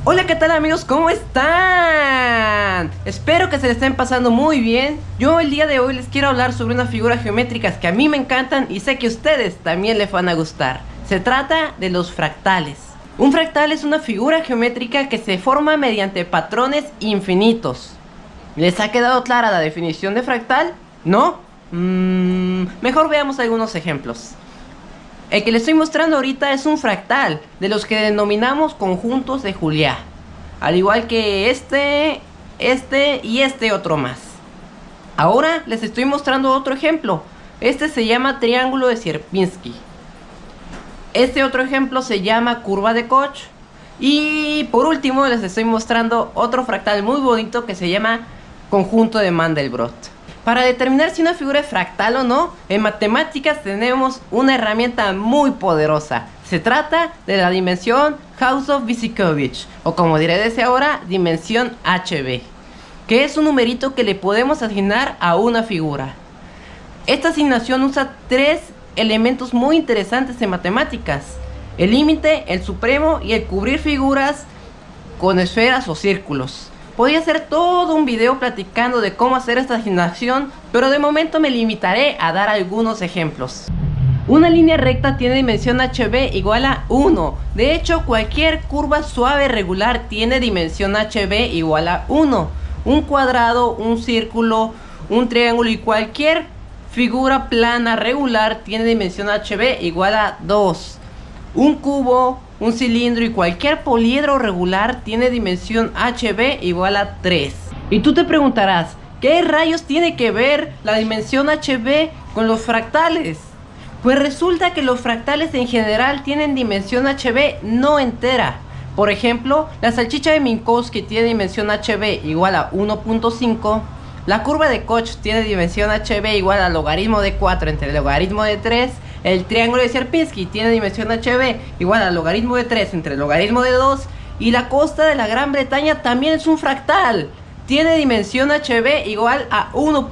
Hola, ¿qué tal amigos? ¿Cómo están? Espero que se le estén pasando muy bien. Yo el día de hoy les quiero hablar sobre unas figuras geométricas que a mí me encantan y sé que a ustedes también les van a gustar. Se trata de los fractales. Un fractal es una figura geométrica que se forma mediante patrones infinitos. ¿Les ha quedado clara la definición de fractal? ¿No? Mejor veamos algunos ejemplos. El que les estoy mostrando ahorita es un fractal, de los que denominamos conjuntos de Julia. Al igual que este y este otro más. Ahora les estoy mostrando otro ejemplo. Este se llama triángulo de Sierpinski. Este otro ejemplo se llama curva de Koch. Y por último les estoy mostrando otro fractal muy bonito que se llama conjunto de Mandelbrot. Para determinar si una figura es fractal o no, en matemáticas tenemos una herramienta muy poderosa. Se trata de la dimensión Hausdorff-Visicovich, o como diré desde ahora, dimensión HB, que es un numerito que le podemos asignar a una figura. Esta asignación usa tres elementos muy interesantes en matemáticas: el límite, el supremo y el cubrir figuras con esferas o círculos. Podría hacer todo un video platicando de cómo hacer esta asignación, pero de momento me limitaré a dar algunos ejemplos. Una línea recta tiene dimensión HB igual a 1. De hecho, cualquier curva suave regular tiene dimensión HB igual a 1. Un cuadrado, un círculo, un triángulo y cualquier figura plana regular tiene dimensión HB igual a 2. Un cubo, un cilindro y cualquier poliedro regular tiene dimensión HB igual a 3. Y tú te preguntarás, ¿qué rayos tiene que ver la dimensión HB con los fractales? Pues resulta que los fractales en general tienen dimensión HB no entera. Por ejemplo, la salchicha de Minkowski tiene dimensión HB igual a 1.5. La curva de Koch tiene dimensión HB igual al logaritmo de 4 entre el logaritmo de 3. El triángulo de Sierpinski tiene dimensión HB igual al logaritmo de 3 entre el logaritmo de 2. Y la costa de la Gran Bretaña también es un fractal. Tiene dimensión HB igual a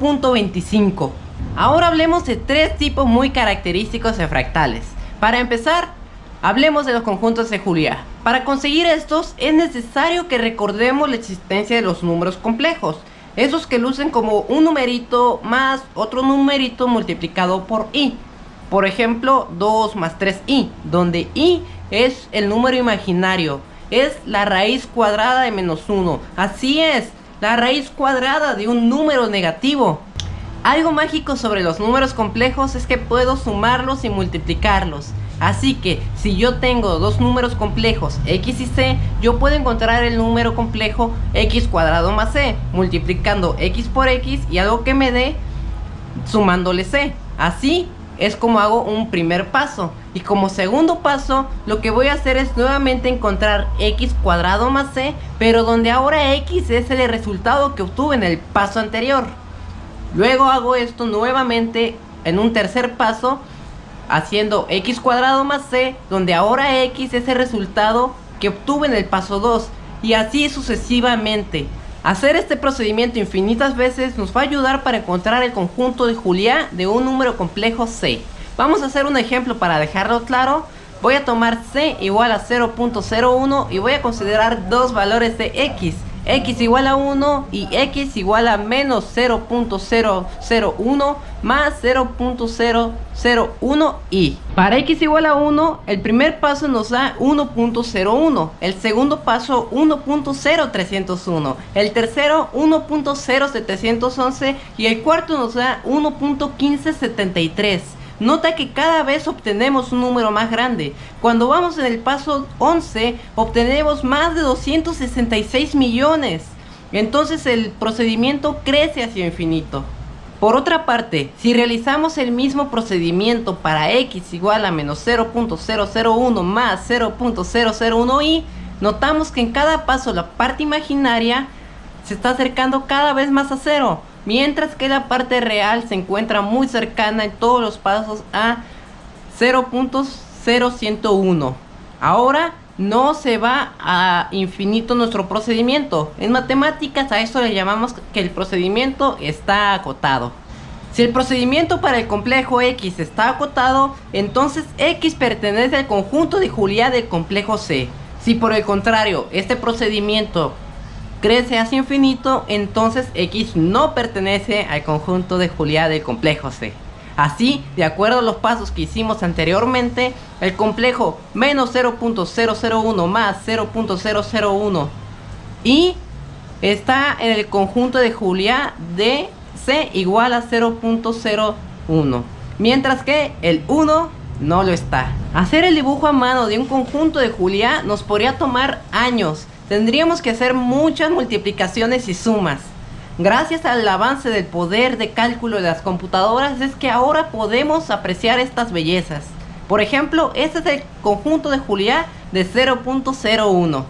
1.25. Ahora hablemos de tres tipos muy característicos de fractales. Para empezar, hablemos de los conjuntos de Julia. Para conseguir estos es necesario que recordemos la existencia de los números complejos. Esos que lucen como un numerito más otro numerito multiplicado por i. Por ejemplo, 2 más 3i, donde i es el número imaginario, es la raíz cuadrada de menos 1. Así es, la raíz cuadrada de un número negativo. Algo mágico sobre los números complejos es que puedo sumarlos y multiplicarlos. Así que si yo tengo dos números complejos x y c, yo puedo encontrar el número complejo x cuadrado más c, multiplicando x por x y algo que me dé sumándole c. Así es como hago un primer paso. Y como segundo paso, lo que voy a hacer es nuevamente encontrar x cuadrado más c, pero donde ahora x es el resultado que obtuve en el paso anterior. Luego hago esto nuevamente en un tercer paso, haciendo x cuadrado más c, donde ahora x es el resultado que obtuve en el paso 2, y así sucesivamente. Hacer este procedimiento infinitas veces nos va a ayudar para encontrar el conjunto de Julia de un número complejo c. Vamos a hacer un ejemplo para dejarlo claro. Voy a tomar c igual a 0.01 y voy a considerar dos valores de x igual a 1 y x igual a menos 0.001 más 0.001 y para x igual a 1, el primer paso nos da 1.01, el segundo paso 1.0301, el tercero 1.0711 y el cuarto nos da 1.1573. Nota que cada vez obtenemos un número más grande. Cuando vamos en el paso 11, obtenemos más de 266 millones. Entonces el procedimiento crece hacia infinito. Por otra parte, si realizamos el mismo procedimiento para x igual a menos 0.001 más 0.001y, notamos que en cada paso la parte imaginaria se está acercando cada vez más a cero, mientras que la parte real se encuentra muy cercana en todos los pasos a 0.0101. Ahora no se va a infinito nuestro procedimiento. En matemáticas a esto le llamamos que el procedimiento está acotado. Si el procedimiento para el complejo X está acotado, entonces X pertenece al conjunto de Julia del complejo C. Si por el contrario este procedimiento crece hacia infinito, entonces X no pertenece al conjunto de Julia del complejo C. Así, de acuerdo a los pasos que hicimos anteriormente, el complejo menos 0.001 más 0.001 y está en el conjunto de Julia de C igual a 0.01, mientras que el 1 no lo está. Hacer el dibujo a mano de un conjunto de Julia nos podría tomar años. Tendríamos que hacer muchas multiplicaciones y sumas. Gracias al avance del poder de cálculo de las computadoras es que ahora podemos apreciar estas bellezas. Por ejemplo, este es el conjunto de Julia de 0.01.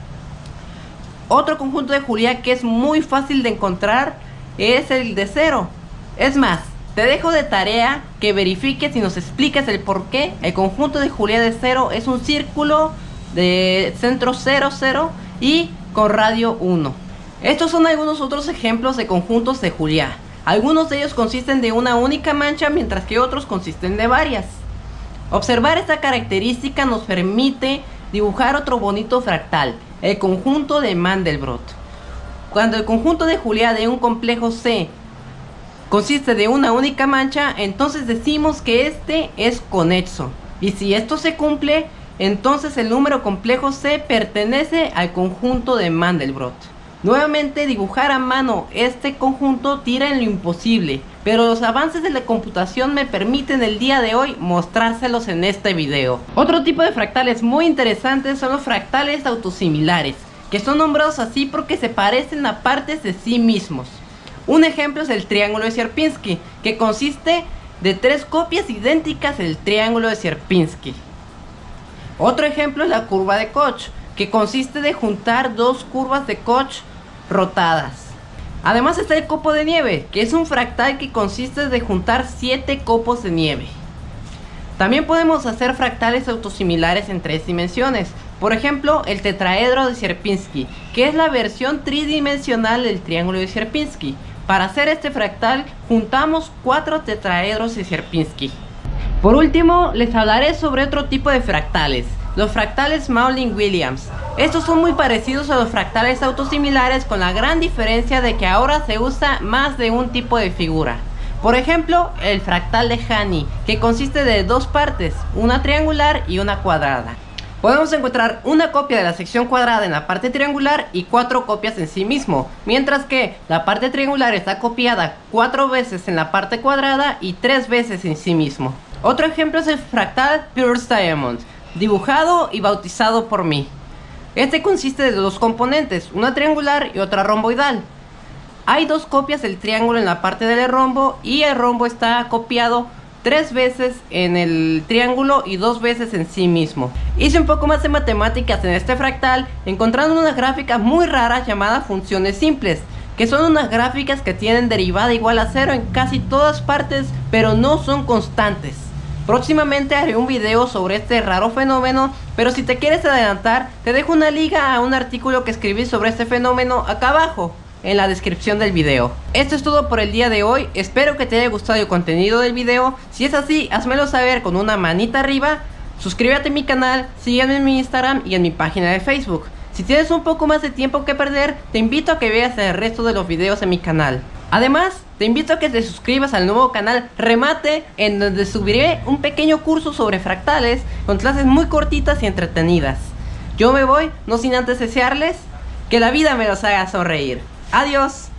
Otro conjunto de Julia que es muy fácil de encontrar es el de 0. Es más, te dejo de tarea que verifiques y nos expliques el por qué el conjunto de Julia de 0 es un círculo de centro 0, 0 y con radio 1. Estos son algunos otros ejemplos de conjuntos de Julia. Algunos de ellos consisten de una única mancha, mientras que otros consisten de varias. Observar esta característica nos permite dibujar otro bonito fractal, el conjunto de Mandelbrot. Cuando el conjunto de Julia de un complejo C consiste de una única mancha, entonces decimos que este es conexo. Y si esto se cumple, entonces el número complejo C pertenece al conjunto de Mandelbrot. Nuevamente, dibujar a mano este conjunto tira en lo imposible, pero los avances de la computación me permiten el día de hoy mostrárselos en este video. Otro tipo de fractales muy interesantes son los fractales autosimilares, que son nombrados así porque se parecen a partes de sí mismos. Un ejemplo es el triángulo de Sierpinski, que consiste de 3 copias idénticas del triángulo de Sierpinski. Otro ejemplo es la curva de Koch, que consiste de juntar 2 curvas de Koch rotadas. Además está el copo de nieve, que es un fractal que consiste de juntar 7 copos de nieve. También podemos hacer fractales autosimilares en 3 dimensiones. Por ejemplo, el tetraedro de Sierpinski, que es la versión tridimensional del triángulo de Sierpinski. Para hacer este fractal, juntamos 4 tetraedros de Sierpinski. Por último, les hablaré sobre otro tipo de fractales, los fractales Maudlin-Williams. Estos son muy parecidos a los fractales autosimilares, con la gran diferencia de que ahora se usa más de un tipo de figura. Por ejemplo, el fractal de Hani, que consiste de 2 partes, una triangular y una cuadrada. Podemos encontrar una copia de la sección cuadrada en la parte triangular y 4 copias en sí mismo, mientras que la parte triangular está copiada 4 veces en la parte cuadrada y 3 veces en sí mismo. Otro ejemplo es el fractal Peirce Diamond, dibujado y bautizado por mí. Este consiste de 2 componentes, una triangular y otra romboidal. Hay 2 copias del triángulo en la parte del rombo y el rombo está copiado 3 veces en el triángulo y 2 veces en sí mismo. Hice un poco más de matemáticas en este fractal, encontrando unas gráficas muy raras llamadas funciones simples, que son unas gráficas que tienen derivada igual a 0 en casi todas partes, pero no son constantes. Próximamente haré un video sobre este raro fenómeno, pero si te quieres adelantar, te dejo una liga a un artículo que escribí sobre este fenómeno acá abajo, en la descripción del video. Esto es todo por el día de hoy, espero que te haya gustado el contenido del video. Si es así, házmelo saber con una manita arriba, suscríbete a mi canal, sígueme en mi Instagram y en mi página de Facebook. Si tienes un poco más de tiempo que perder, te invito a que veas el resto de los videos en mi canal. Además, te invito a que te suscribas al nuevo canal Remate, en donde subiré un pequeño curso sobre fractales con clases muy cortitas y entretenidas. Yo me voy, no sin antes desearles que la vida me los haga sonreír. Adiós.